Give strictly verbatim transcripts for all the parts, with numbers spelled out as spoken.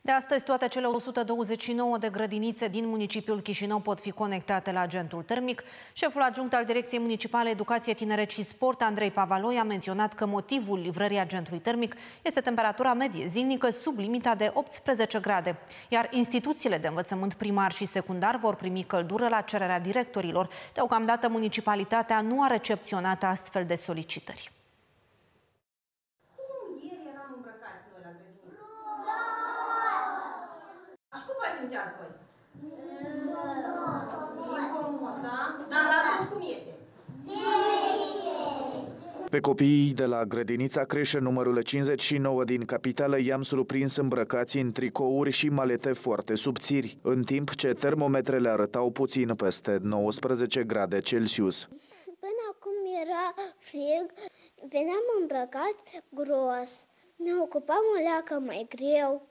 De astăzi, toate cele o sută douăzeci și nouă de grădinițe din municipiul Chișinău pot fi conectate la agentul termic. Șeful adjunct al Direcției Municipale Educație, Tineret și Sport, Andrei Pavaloi, a menționat că motivul livrării agentului termic este temperatura medie zilnică sub limita de optsprezece grade, iar instituțiile de învățământ primar și secundar vor primi căldură la cererea directorilor. Deocamdată, municipalitatea nu a recepționat astfel de solicitări. Și cum vă simțeați voi? Incomod, da? Dar la sus cum este? Pe copiii de la grădinița creșe numărul cincizeci și nouă din capitală i-am surprins îmbrăcați în tricouri și malete foarte subțiri, în timp ce termometrele arătau puțin peste nouăsprezece grade Celsius. Până acum era frig, veneam îmbrăcat gros, ne ocupam o leacă mai greu.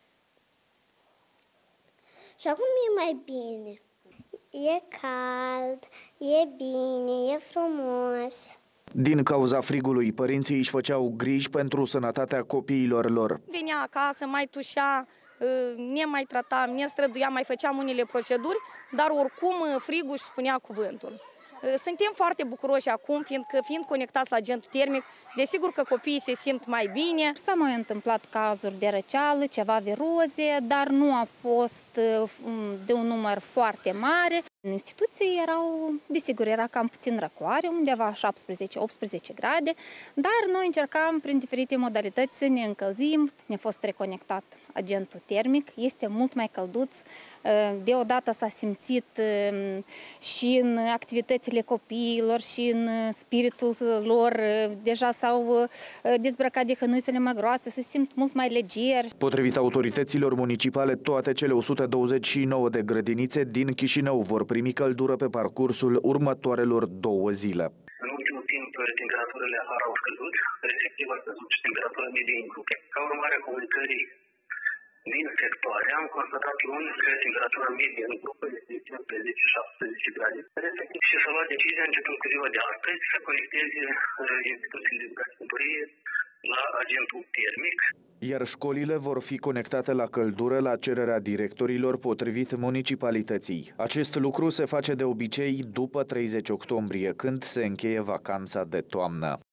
Și acum e mai bine. E cald, e bine, e frumos. Din cauza frigului, părinții își făceau griji pentru sănătatea copiilor lor. Venea acasă, mai tușea, ne mai trata, ne străduia, mai făceam unele proceduri, dar oricum frigul își spunea cuvântul. Suntem foarte bucuroși acum, fiindcă, fiind conectați la agentul termic, desigur că copiii se simt mai bine. S-au mai întâmplat cazuri de răceală, ceva viroze, dar nu a fost de un număr foarte mare. În instituții erau, desigur, era cam puțin răcoare, undeva șaptesprezece optsprezece grade, dar noi încercam prin diferite modalități să ne încălzim. Ne-a fost reconectat agentul termic, este mult mai călduț. Deodată s-a simțit și în activitățile copiilor și în spiritul lor. Deja s-au dezbrăcat de hănuițele mai groase, se simt mult mai legeri. Potrivit autorităților municipale, toate cele o sută douăzeci și nouă de grădinițe din Chișinău vor primi căldură pe parcursul următoarelor două zile. În ultimul timp, temperaturile afară au scăzut, respectiv a scăzut și temperatura medie în grupe. Ca urmare a comunicării din sectoare, am constatat luni că temperatura medie în grupă este cincisprezece șaptesprezece grade. Respectiv și s-a luat decizia începând cu ziua de astăzi să conecteze instituțiile de educație la agentul termic. Iar școlile vor fi conectate la căldură la cererea directorilor potrivit municipalității. Acest lucru se face de obicei după treizeci octombrie, când se încheie vacanța de toamnă.